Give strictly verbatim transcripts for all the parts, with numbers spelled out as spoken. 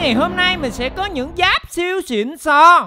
ngày hôm nay mình sẽ có những giáp siêu xịn sò.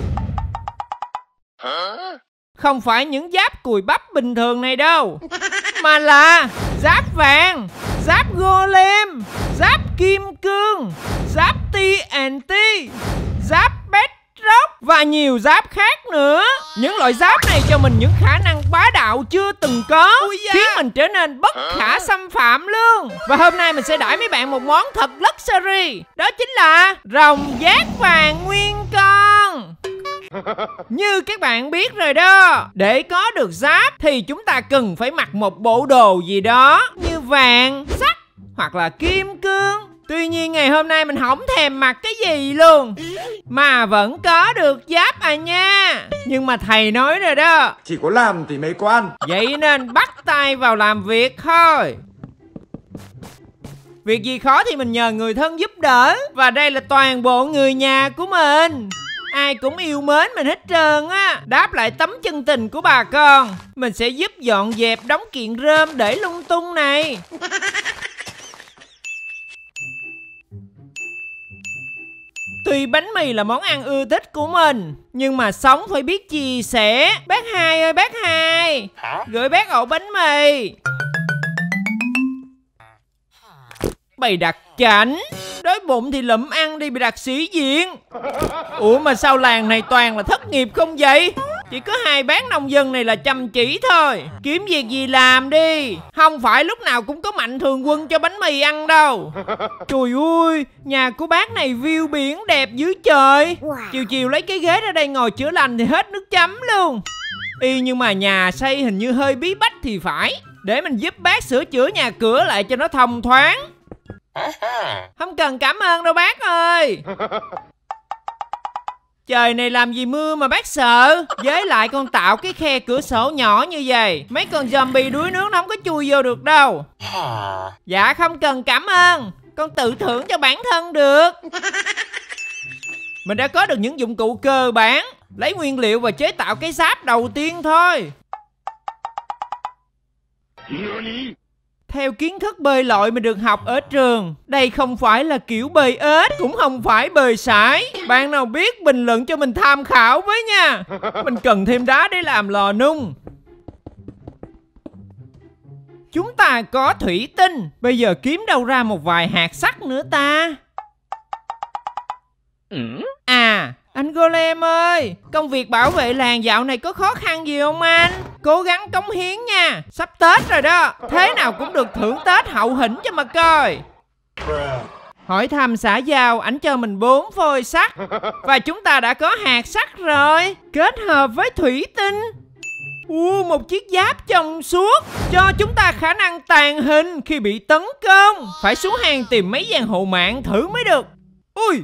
Không phải những giáp cùi bắp bình thường này đâu, mà là giáp vàng, giáp golem, giáp kim cương, giáp tê en tê, giáp bedrock và nhiều giáp khác nữa. Những loại giáp này cho mình những khả năng bá đạo chưa từng có, khiến mình trở nên bất khả xâm phạm luôn. Và hôm nay mình sẽ đãi mấy bạn một món thật luxury, đó chính là rồng giác vàng nguyên con. Như các bạn biết rồi đó, để có được giáp thì chúng ta cần phải mặc một bộ đồ gì đó như vàng, sắt hoặc là kim cương. Tuy nhiên ngày hôm nay mình không thèm mặc cái gì luôn, mà vẫn có giáp giáp à nha. Nhưng mà thầy nói rồi đó, chỉ có làm thì mới có ăn. Vậy nên bắt tay vào làm việc thôi. Việc gì khó thì mình nhờ người thân giúp đỡ. Và đây là toàn bộ người nhà của mình, ai cũng yêu mến mình hết trơn á. Đáp lại tấm chân tình của bà con, mình sẽ giúp dọn dẹp đống kiện rơm để lung tung này. Tuy bánh mì là món ăn ưa thích của mình, nhưng mà sống phải biết chia sẻ. Bác Hai ơi bác Hai, gửi bác ổ bánh mì. Bày đặt chảnh, đói bụng thì lụm ăn đi, bị đặt sĩ diện. Ủa mà sao làng này toàn là thất nghiệp không vậy? Chỉ có hai bác nông dân này là chăm chỉ thôi. Kiếm việc gì làm đi, không phải lúc nào cũng có Mạnh Thường Quân cho bánh mì ăn đâu. Trời ơi, nhà của bác này view biển đẹp dưới trời. Chiều chiều lấy cái ghế ra đây ngồi chữa lành thì hết nước chấm luôn. Y nhưng mà nhà xây hình như hơi bí bách thì phải. Để mình giúp bác sửa chữa nhà cửa lại cho nó thông thoáng. Không cần cảm ơn đâu bác ơi. Trời này làm gì mưa mà bác sợ. Với lại con tạo cái khe cửa sổ nhỏ như vậy, mấy con zombie đuối nước nó không có chui vô được đâu. Dạ không cần cảm ơn, con tự thưởng cho bản thân được. Mình đã có được những dụng cụ cơ bản, lấy nguyên liệu và chế tạo cái giáp đầu tiên thôi. Theo kiến thức bơi lội mình được học ở trường, đây không phải là kiểu bơi ếch, cũng không phải bơi sải. Bạn nào biết bình luận cho mình tham khảo với nha. Mình cần thêm đá để làm lò nung. Chúng ta có thủy tinh, bây giờ kiếm đâu ra một vài hạt sắt nữa ta. À, anh Golem ơi, công việc bảo vệ làng dạo này có khó khăn gì không anh? Cố gắng cống hiến nha, sắp Tết rồi đó, thế nào cũng được thưởng Tết hậu hĩnh cho mà coi. Hỏi thăm xã giao, ảnh cho mình bốn phôi sắt. Và chúng ta đã có hạt sắt rồi, kết hợp với thủy tinh. Uh, một chiếc giáp trong suốt, cho chúng ta khả năng tàng hình khi bị tấn công. Phải xuống hang tìm mấy giang hộ mạng thử mới được. Ui,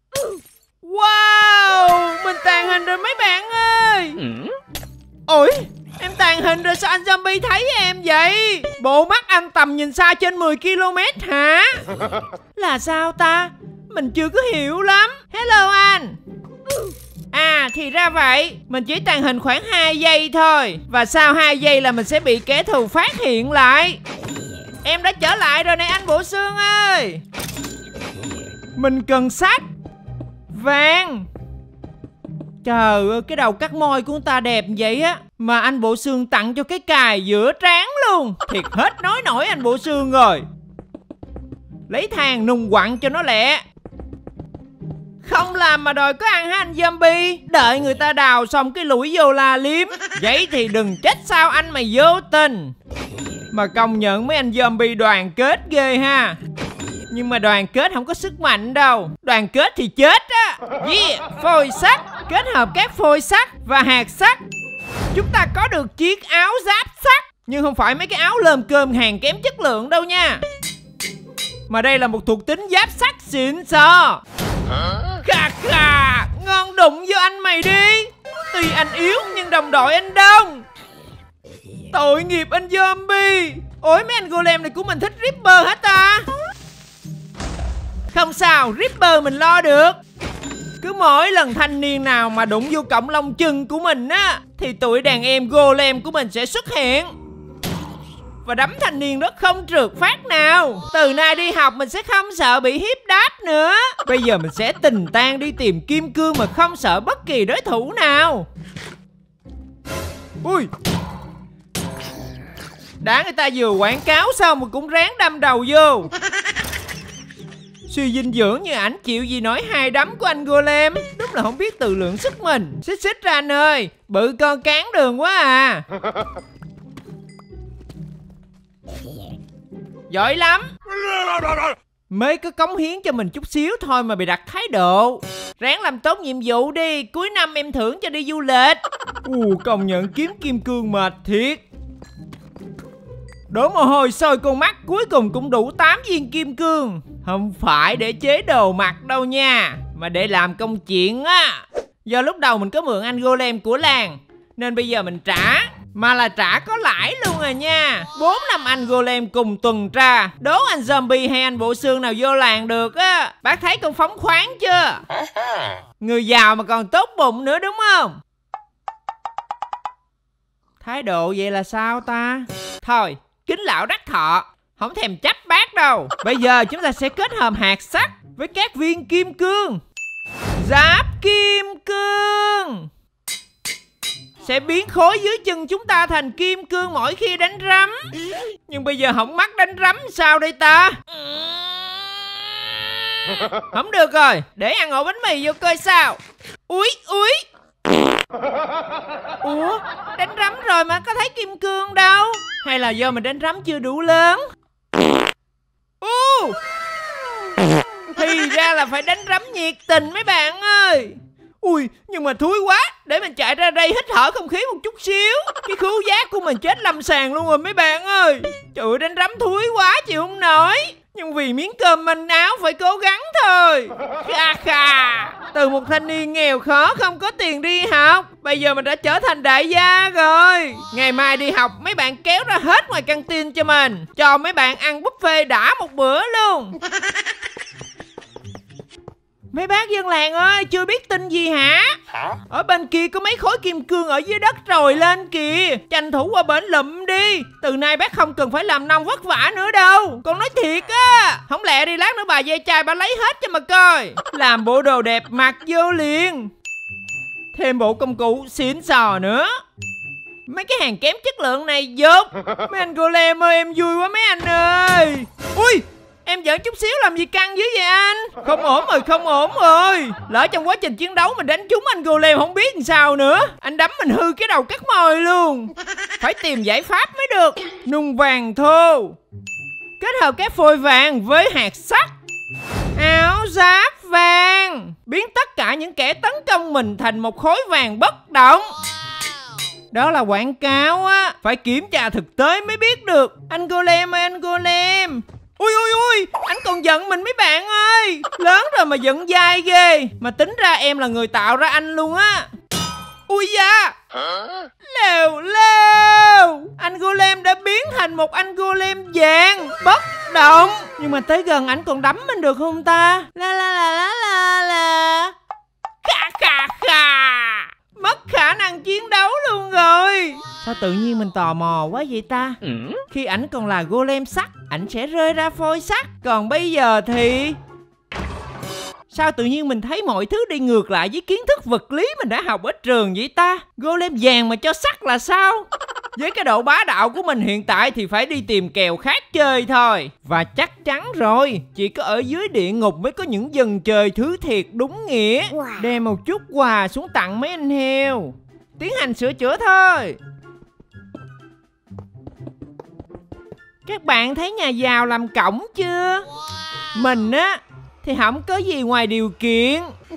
wow, mình tàng hình rồi mấy bạn ơi. Ôi, em tàng hình rồi sao anh zombie thấy em vậy? Bộ mắt anh tầm nhìn xa trên mười ki lô mét hả? Là sao ta? Mình chưa có hiểu lắm. Hello anh. À thì ra vậy, mình chỉ tàng hình khoảng hai giây thôi. Và sau hai giây là mình sẽ bị kẻ thù phát hiện lại. Em đã trở lại rồi này anh Bộ Xương ơi. Mình cần sắt, vàng. Trời ơi, cái đầu cắt môi của ta đẹp vậy á, mà anh Bộ Xương tặng cho cái cài giữa trán luôn. Thiệt hết nói nổi anh Bộ Xương rồi. Lấy than nung quặng cho nó lẹ. Không làm mà đòi có ăn hả anh zombie? Đợi người ta đào xong cái lũi vô la liếm. Vậy thì đừng trách sao anh mày vô tình. Mà công nhận mấy anh zombie đoàn kết ghê ha. Nhưng mà đoàn kết không có sức mạnh đâu. Đoàn kết thì chết á. Yeah, phôi sắt, kết hợp các phôi sắt và hạt sắt, chúng ta có được chiếc áo giáp sắt. Nhưng không phải mấy cái áo lơm cơm hàng kém chất lượng đâu nha. Mà đây là một thuộc tính giáp sắt xịn sò. Khà khà, ngon đụng vô anh mày đi. Tuy anh yếu nhưng đồng đội anh đông. Tội nghiệp anh zombie. Ôi mấy anh golem này của mình thích Ripper hả ta? Không sao, Ripper mình lo được. Cứ mỗi lần thanh niên nào mà đụng vô cọng lông chân của mình á, thì tụi đàn em golem của mình sẽ xuất hiện. và đấm thanh niên đó không trượt phát nào. Từ nay đi học mình sẽ không sợ bị hiếp đáp nữa. Bây giờ mình sẽ tình tang đi tìm kim cương mà không sợ bất kỳ đối thủ nào. Ui, đã người ta vừa quảng cáo xong mà cũng ráng đâm đầu vô. Suy dinh dưỡng như ảnh chịu gì nổi hai đấm của anh Golem. Đúng là không biết tự lượng sức mình. Xích xích ra anh ơi, bự con cán đường quá à. Giỏi lắm. Mới có cống hiến cho mình chút xíu thôi mà bị đặt thái độ. Ráng làm tốt nhiệm vụ đi, cuối năm em thưởng cho đi du lịch. Ù, công nhận kiếm kim cương mệt thiệt. Đổ mồ hôi sôi con mắt, cuối cùng cũng đủ tám viên kim cương. Không phải để chế đồ mặc đâu nha, mà để làm công chuyện á. Do lúc đầu mình có mượn anh Golem của làng, nên bây giờ mình trả. Mà là trả có lãi luôn à nha. Bốn năm anh Golem cùng tuần tra, đố anh zombie hay anh bộ xương nào vô làng được á. Bác thấy con phóng khoáng chưa? Người giàu mà còn tốt bụng nữa đúng không? Thái độ vậy là sao ta? Thôi, kính lão đắc thọ, không thèm chấp bác đâu. Bây giờ chúng ta sẽ kết hợp hạt sắt với các viên kim cương. Giáp kim cương sẽ biến khối dưới chân chúng ta thành kim cương mỗi khi đánh rắm. Nhưng bây giờ không mắc đánh rắm sao đây ta? Không được rồi, để ăn ổ bánh mì vô coi sao. Úi úi. Ủa, đánh rắm rồi mà có thấy kim cương đâu? Hay là do mình đánh rắm chưa đủ lớn? Ú, thì ra là phải đánh rắm nhiệt tình mấy bạn ơi. Ui, nhưng mà thúi quá. Để mình chạy ra đây hít thở không khí một chút xíu. Cái khứu giác của mình chết lâm sàng luôn rồi mấy bạn ơi. Trời ơi, đánh rắm thúi quá chịu không nổi. Nhưng vì miếng cơm manh áo phải cố gắng thôi. Kha kha. Từ một thanh niên nghèo khó không có tiền đi học, bây giờ mình đã trở thành đại gia rồi. Ngày mai đi học mấy bạn kéo ra hết ngoài căng tin cho mình, cho mấy bạn ăn buffet đã một bữa luôn. Mấy bác dân làng ơi, chưa biết tin gì hả? Hả? Ở bên kia có mấy khối kim cương ở dưới đất trồi lên kìa. Tranh thủ qua bển lụm đi. Từ nay bác không cần phải làm nông vất vả nữa đâu. Con nói thiệt á. Không lẽ đi lát nữa bà dây chai bà lấy hết cho mà coi. Làm bộ đồ đẹp mặc vô liền. Thêm bộ công cụ xịn sò nữa. Mấy cái hàng kém chất lượng này dốt. Mấy anh Golem ơi, em vui quá mấy anh ơi. Ui, em giỡn chút xíu làm gì căng dữ vậy anh? Không ổn rồi, không ổn rồi. Lỡ trong quá trình chiến đấu mình đánh trúng anh Golem không biết làm sao nữa. Anh đấm mình hư cái đầu cắt mồi luôn. Phải tìm giải pháp mới được. Nung vàng thô kết hợp các phôi vàng với hạt sắt. Áo giáp vàng biến tất cả những kẻ tấn công mình thành một khối vàng bất động. Đó là quảng cáo á, phải kiểm tra thực tế mới biết được. Anh Golem ơi, anh Golem. Ui ui ui, anh còn giận mình mấy bạn ơi. Lớn rồi mà giận dai ghê. Mà tính ra em là người tạo ra anh luôn á. Ui da. Lèo lèo. Anh Golem đã biến thành một anh Golem vàng bất động. Nhưng mà tới gần anh còn đấm mình được không ta? La la la la la la. Khà khà khà. Mất khả năng chiến đấu luôn rồi. Sao tự nhiên mình tò mò quá vậy ta? Ừ. Khi ảnh còn là Golem sắt, ảnh sẽ rơi ra phôi sắt. Còn bây giờ thì sao tự nhiên mình thấy mọi thứ đi ngược lại với kiến thức vật lý mình đã học ở trường vậy ta? Golem vàng mà cho sắt là sao? Với cái độ bá đạo của mình hiện tại thì phải đi tìm kèo khác chơi thôi. Và chắc chắn rồi, chỉ có ở dưới địa ngục mới có những dần trời thứ thiệt đúng nghĩa. Đem một chút quà xuống tặng mấy anh heo. Tiến hành sửa chữa thôi. Các bạn thấy nhà giàu làm cổng chưa? Mình á thì không có gì ngoài điều kiện.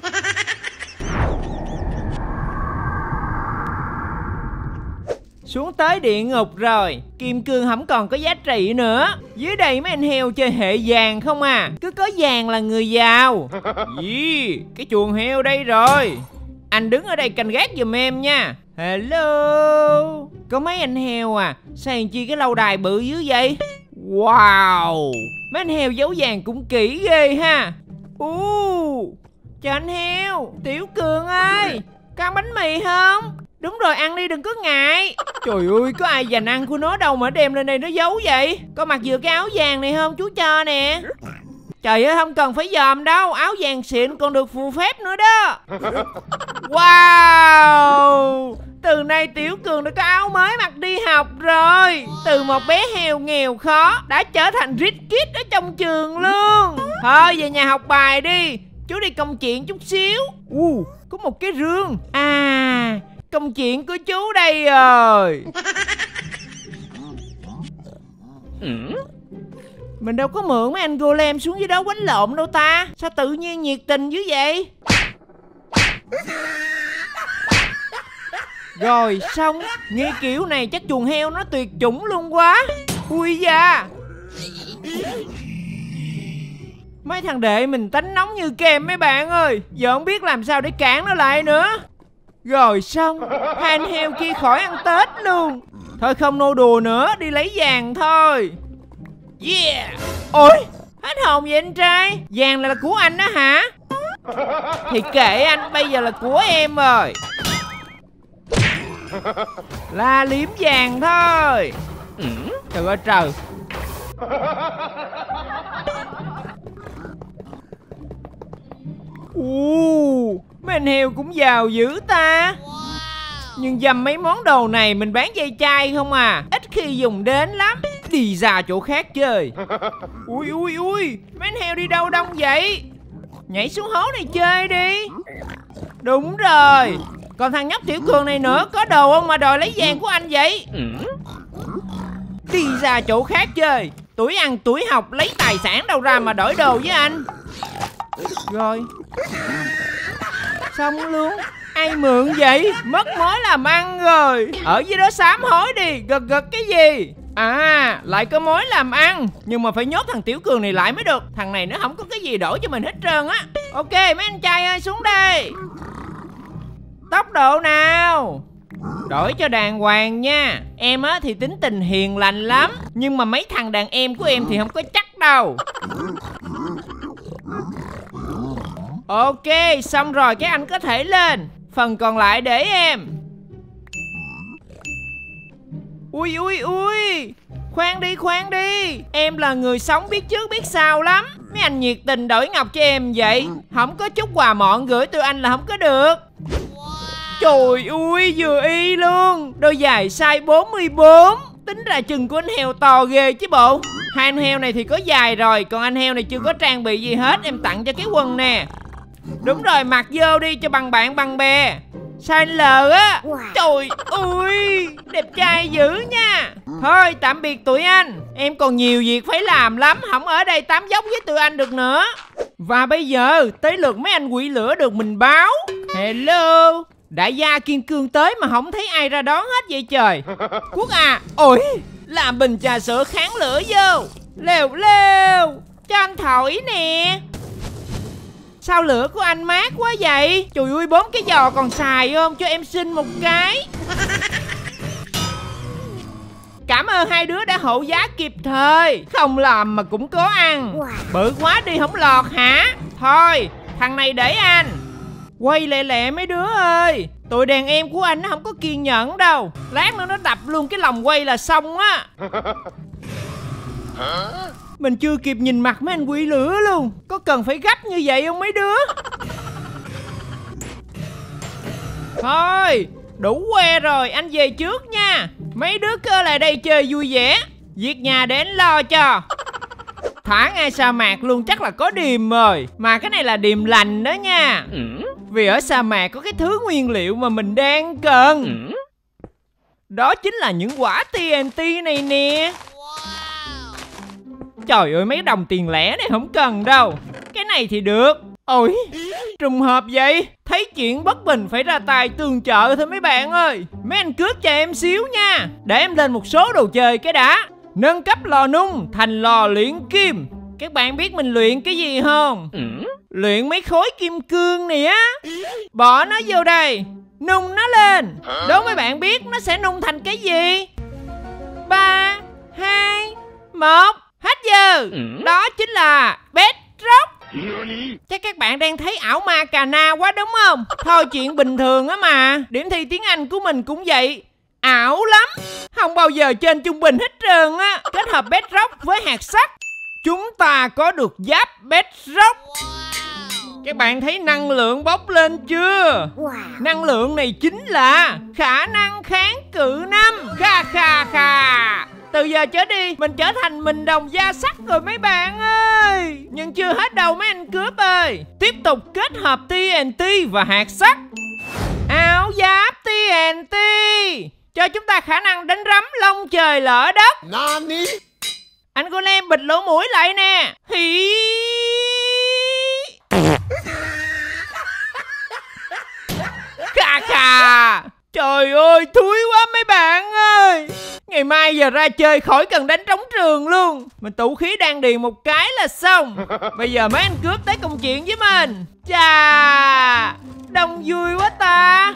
Xuống tới địa ngục rồi, kim cương không còn có giá trị nữa. Dưới đây mấy anh heo chơi hệ vàng không à. Cứ có vàng là người giàu. Gì? Cái chuồng heo đây rồi. Anh đứng ở đây canh gác giùm em nha. Hello. Có mấy anh heo à. Sao anh chi cái lâu đài bự dữ vậy? Wow. Mấy anh heo giấu vàng cũng kỹ ghê ha. Uh, chào anh heo. Tiểu Cường ơi, có ăn bánh mì không? Đúng rồi, ăn đi đừng có ngại. Trời ơi, có ai dành ăn của nó đâu mà đem lên đây nó giấu vậy? Có mặc vừa cái áo vàng này không? Chú cho nè. Trời ơi, không cần phải dòm đâu. Áo vàng xịn còn được phù phép nữa đó. Wow, từ nay Tiểu Cường đã có áo mới mặc đi học rồi. Từ một bé heo nghèo khó đã trở thành rich kid ở trong trường luôn. Thôi về nhà học bài đi. Chú đi công chuyện chút xíu. uh, Có một cái rương. À, công chuyện của chú đây rồi. Mình đâu có mượn mấy anh golem xuống dưới đó quánh lộn đâu ta. Sao tự nhiên nhiệt tình dữ vậy? Rồi xong. Nghe kiểu này chắc chuồng heo nó tuyệt chủng luôn quá. Ui da, mấy thằng đệ mình tánh nóng như kem mấy bạn ơi. Giờ không biết làm sao để cản nó lại nữa. Rồi xong. Hai anh heo kia khỏi ăn Tết luôn. Thôi không nô đùa nữa, đi lấy vàng thôi. Yeah. Ôi, hết hồn vậy anh trai. Vàng là, là của anh đó hả? Thì kệ anh, bây giờ là của em rồi. La liếm vàng thôi. Trời ơi trời. Ồ, mấy anh heo cũng giàu dữ ta. Nhưng dăm mấy món đồ này mình bán dây chai không à, ít khi dùng đến lắm. Đi ra chỗ khác chơi. Ui ui ui, mấy anh heo đi đâu đông vậy? Nhảy xuống hố này chơi đi. Đúng rồi. Còn thằng nhóc Tiểu Cường này nữa, có đồ không mà đòi lấy vàng của anh vậy? Đi ra chỗ khác chơi. Tuổi ăn tuổi học, lấy tài sản đâu ra mà đổi đồ với anh. Rồi xong luôn. Ai mượn vậy? Mất mối làm ăn rồi. Ở dưới đó sám hối đi. Gật gật cái gì? À, lại có mối làm ăn. Nhưng mà phải nhốt thằng Tiểu Cường này lại mới được. Thằng này nó không có cái gì đổi cho mình hết trơn á. Ok mấy anh trai ơi, xuống đây. Tốc độ nào. Đổi cho đàng hoàng nha. Em á thì tính tình hiền lành lắm. Nhưng mà mấy thằng đàn em của em thì không có chắc đâu. Ok, xong rồi các anh có thể lên. Phần còn lại để em. Ui ui ui, khoan đi khoan đi. Em là người sống biết trước biết sau lắm. Mấy anh nhiệt tình đổi ngọc cho em vậy. Không có chút quà mọn gửi từ anh là không có được. Trời ơi, vừa y luôn. Đôi giày size bốn mươi bốn. Tính ra chừng của anh heo to ghê chứ bộ. Hai anh heo này thì có giày rồi. Còn anh heo này chưa có trang bị gì hết. Em tặng cho cái quần nè. Đúng rồi, mặc vô đi cho bằng bạn bằng bè. Size L á. Trời ơi, đẹp trai dữ nha. Thôi tạm biệt tụi anh. Em còn nhiều việc phải làm lắm. Không ở đây tám dốc với tụi anh được nữa. Và bây giờ tới lượt mấy anh quỷ lửa được mình báo. Hello. Đại gia Kiên Cương tới mà không thấy ai ra đón hết vậy trời. Quốc à. Ôi, làm bình trà sữa kháng lửa vô. Lều lều, cho anh thổi nè. Sao lửa của anh mát quá vậy? Trời ơi, bốn cái giò còn xài không? Cho em xin một cái. Cảm ơn hai đứa đã hậu giá kịp thời. Không làm mà cũng có ăn. Bự quá đi không lọt hả? Thôi, thằng này để anh. Quay lẹ lẹ mấy đứa ơi. Tụi đàn em của anh nó không có kiên nhẫn đâu. Lát nữa nó đập luôn cái lồng quay là xong á. Mình chưa kịp nhìn mặt mấy anh quỷ lửa luôn. Có cần phải gấp như vậy không mấy đứa? Thôi, đủ que rồi, anh về trước nha. Mấy đứa cứ lại đây chơi vui vẻ. Việc nhà để anh lo cho. Thả ngay sa mạc luôn, chắc là có điềm rồi. Mà cái này là điềm lành đó nha. Vì ở sa mạc có cái thứ nguyên liệu mà mình đang cần. Đó chính là những quả tê en tê này nè. Trời ơi, mấy đồng tiền lẻ này không cần đâu. Cái này thì được. Ôi, trùng hợp vậy. Thấy chuyện bất bình phải ra tài tương trợ thôi mấy bạn ơi. Mấy anh cướp cho em xíu nha. Để em lên một số đồ chơi cái đã. Nâng cấp lò nung thành lò luyện kim. Các bạn biết mình luyện cái gì không? Ừ. Luyện mấy khối kim cương này á. Bỏ nó vô đây, nung nó lên. Đố mấy bạn biết nó sẽ nung thành cái gì? Ba, hai, một. Hết giờ. Ừ. Đó chính là bedrock. Chắc các bạn đang thấy ảo ma cà na quá đúng không? Thôi chuyện bình thường á mà. Điểm thi tiếng Anh của mình cũng vậy. Ảo lắm. Không bao giờ trên trung bình hết trơn á. Kết hợp bedrock với hạt sắt, chúng ta có được giáp bedrock. Các bạn thấy năng lượng bốc lên chưa? Năng lượng này chính là khả năng kháng cự năm. Kha kha kha. Từ giờ trở đi mình trở thành mình đồng da sắt rồi mấy bạn ơi. Nhưng chưa hết đâu mấy anh cướp ơi. Tiếp tục kết hợp tê en tê và hạt sắt. Áo giáp tê en tê cho chúng ta khả năng đánh rắm lông trời lở đất. Nani? Anh Golem bịt lỗ mũi lại nè. Hí. Kha kha. Trời ơi thúi quá mấy bạn ơi. Ngày mai giờ ra chơi khỏi cần đánh trống trường luôn. Mình tụ khí đan điền một cái là xong. Bây giờ mấy anh cướp tới công chuyện với mình. Chà, đông vui quá ta.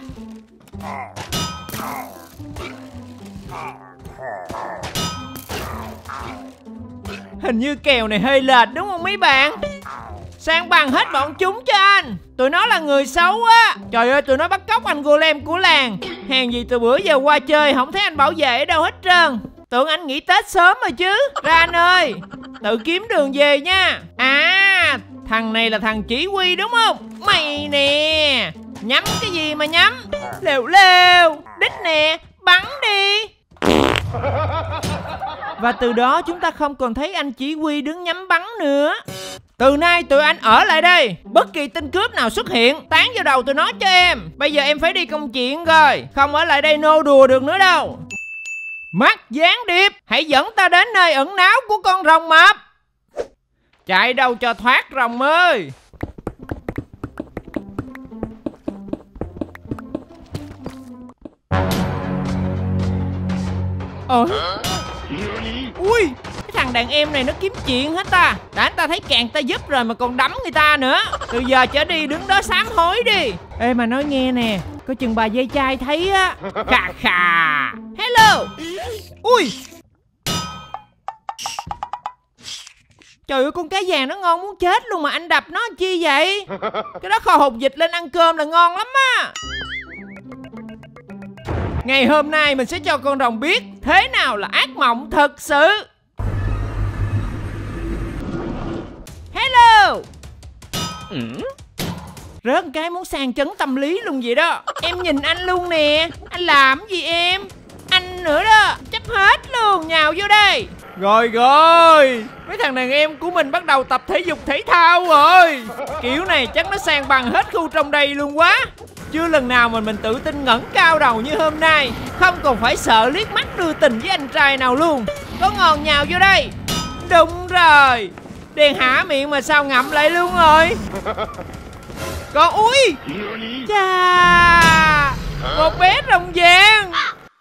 Hình như kèo này hơi lệch đúng không mấy bạn? Sang bằng hết bọn chúng cho anh. Tụi nó là người xấu á. Trời ơi tụi nó bắt cóc anh Golem của làng. Hèn gì từ bữa giờ qua chơi không thấy anh bảo vệ ở đâu hết trơn. Tưởng anh nghỉ Tết sớm rồi chứ. Ra anh ơi, tự kiếm đường về nha. À, thằng này là thằng chỉ huy đúng không? Mày nè. Nhắm cái gì mà nhắm? Lều lều. Đích nè, bắn đi. Và từ đó chúng ta không còn thấy anh chỉ huy đứng nhắm bắn nữa. Từ nay tụi anh ở lại đây. Bất kỳ tên cướp nào xuất hiện tán vào đầu tụi nó cho em. Bây giờ em phải đi công chuyện rồi. Không ở lại đây nô đùa được nữa đâu. Mắt gián điệp, hãy dẫn ta đến nơi ẩn náu của con rồng mập. Chạy đâu cho thoát rồng ơi. Ôi, ui, cái thằng đàn em này nó kiếm chuyện hết ta. Đã anh ta thấy càng ta giúp rồi mà còn đấm người ta nữa. Từ giờ trở đi đứng đó sám hối đi. Ê mà nói nghe nè, có chừng bà dây chai thấy á. Khà khà. Hello. Ui. Trời ơi con cá vàng nó ngon muốn chết luôn mà anh đập nó chi vậy? Cái đó kho hột vịt lên ăn cơm là ngon lắm á. Ngày hôm nay mình sẽ cho con rồng biết thế nào là ác mộng thật sự. Hello. Ừ. Rớt cái muốn sang chấn tâm lý luôn vậy đó. Em nhìn anh luôn nè. Anh làm gì em? Anh nữa đó. Chấp hết luôn. Nhào vô đây. Rồi rồi. Mấy thằng đàn em của mình bắt đầu tập thể dục thể thao rồi. Kiểu này chắc nó sang bằng hết khu trong đây luôn quá. Chưa lần nào mà mình tự tin ngẩng cao đầu như hôm nay. Không còn phải sợ liếc mắt đưa tình với anh trai nào luôn. Có ngon nhào vô đây. Đúng rồi. Đèn hả miệng mà sao ngậm lại luôn rồi. Còn ui. Chà, một bé rồng vàng.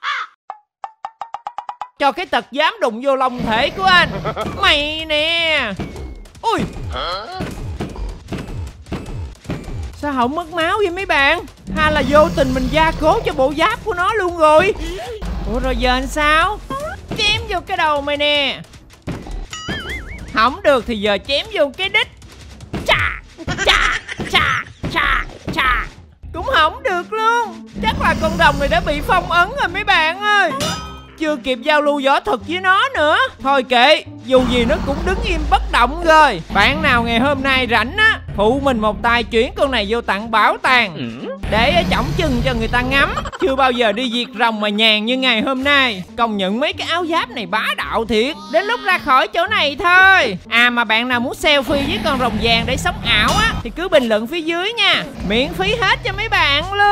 Cho cái tật dám đụng vô lòng thể của anh. Mày nè. Ui. Sao không mất máu vậy mấy bạn? Hay là vô tình mình gia cố cho bộ giáp của nó luôn rồi? Ủa rồi giờ anh sao? Chém vô cái đầu mày nè. Không được thì giờ chém vô cái đít. Chà, chà, chà, chà, chà. Cũng không được luôn. Chắc là con rồng này đã bị phong ấn rồi mấy bạn ơi. Chưa kịp giao lưu võ thuật với nó nữa. Thôi kệ, dù gì nó cũng đứng im bất động rồi. Bạn nào ngày hôm nay rảnh á, phụ mình một tay chuyển con này vô tặng bảo tàng, để ở chỏng chân cho người ta ngắm. Chưa bao giờ đi diệt rồng mà nhàn như ngày hôm nay. Công nhận mấy cái áo giáp này bá đạo thiệt. Đến lúc ra khỏi chỗ này thôi. À mà bạn nào muốn selfie với con rồng vàng để sống ảo á, thì cứ bình luận phía dưới nha. Miễn phí hết cho mấy bạn luôn.